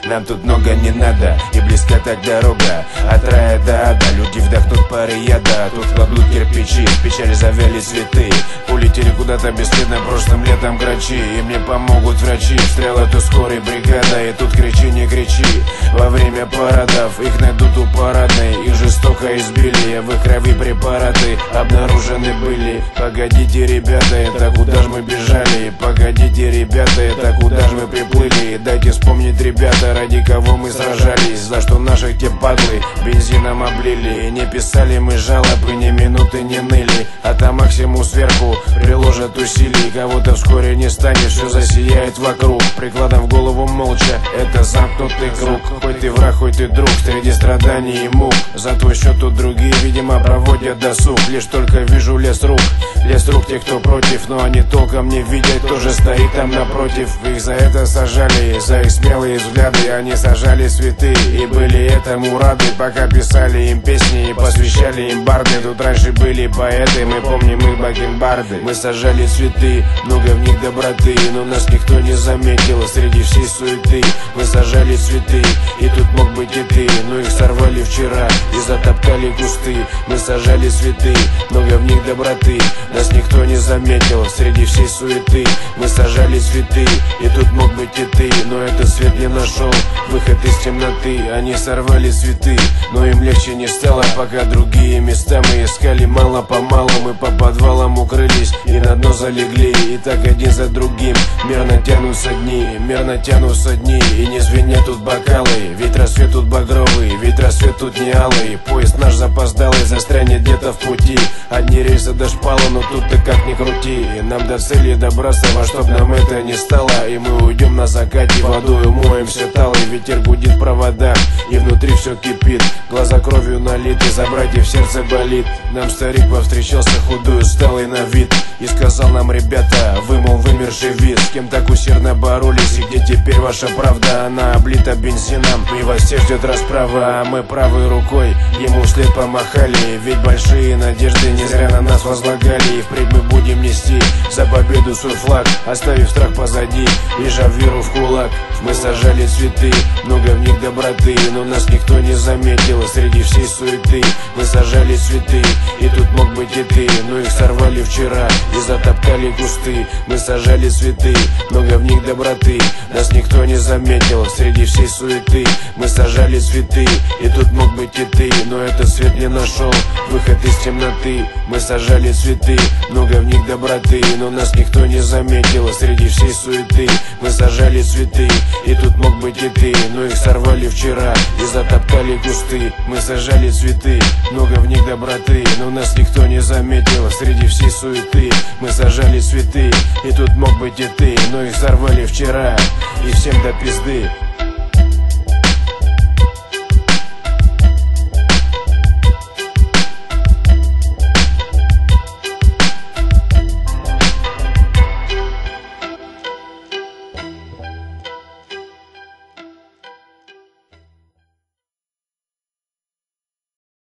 нам тут много не надо, и близка так дорога от рая до ада. Люди вдохнут пары яда, тут кладут кирпичи, в печали завяли цветы. Улетели куда-то бесследно прошлым летом грачи, и мне помогут врачи. Стрела то скорой бригада, и тут кричи, не кричи. Во время парадов их найдут у парадной, их жестоко избили, в их крови препараты обнаружены были. Погодите, ребята, это куда ж мы бежали? Погодите, ребята, это куда ж мы приплыли? Дайте вспомнить, ребята, ради кого мы сражались, за что наших те падлы бензином облили. Не писали мы жалобы, ни минуты не ныли, а там максимум сверху приложат усилий. Кого-то вскоре не станет, все засияет вокруг. Прикладом в голову молча, это замкнутый круг. Хоть ты враг, хоть ты друг, среди страданий и мук. За твой счет тут другие, видимо, проводят досуг. Лишь только вижу лес рук тех, кто против, но они толком не видят, кто же стоит там напротив. Их за это сажали, за их смелые взгляды. Они сажали цветы и были этому рады, пока писали им песни и посвящали им барды. Тут раньше были поэты, мы помним их бакенбарды. Мы сажали цветы, много в них доброты, но нас никто не заметил среди всей суеты. Мы сажали цветы, и тут мог быть и ты, но их сорвали вчера и затоптали кусты. Мы сажали цветы, много в них доброты, нас никто не заметил среди всей суеты. Мы сажали цветы, и тут мог быть и ты, но этот свет не нашел выход из темноты. Они сорвали цветы, но им легче не стало, пока другие места мы искали мало-помалу. Мы по подвалам укрылись и на дно залегли, и так один за другим мерно тянутся дни, и не звенят тут бокалы. Ведь рассвет тут багровый, ведь рассвет тут не алый. Поезд наш запоздалый застрянет где-то в пути. Одни рельсы до шпала, но тут ты как ни крути. И нам до цели добраться, во чтоб нам это не стало. И мы уйдем на закате, водой умоем все талый. Ветер гудит в проводах, и внутри все кипит. Глаза кровью налиты, за братьев сердце болит. Нам старик повстречался худой, усталый на вид, и сказал нам: ребята, вы, мол, вымерший вид. С кем так усердно боролись, и где теперь ваша правда? Она облита бензином, и вас всех ждет расправа. А мы правой рукой ему вслед помахали, ведь большие надежды не зря на нас возлагали. И впредь мы будем нести за победу свой флаг, оставив страх позади, лежа веру в кулак. Мы сажали цветы, много в них доброты, но нас никто не заметил среди всей суеты. Мы сажали цветы, и тут мог быть и ты, но их сорвали вчера и затоптали кусты. Мы сажали цветы, много в них доброты, нас никто не заметил среди всей суеты. Мы сажали цветы, и тут мог быть и ты, но этот свет не нашел выход из темноты. Мы сажали цветы, много в них доброты, но нас никто не заметил среди всей суеты. Мы сажали цветы, и тут мог быть и ты, но их сорвали вчера и затоптали кусты. Мы сажали цветы, много в них доброты, но нас никто не заметил среди всей суеты. Мы сажали цветы, и тут мог быть и ты, но их сорвали вчера, и всем до пизды.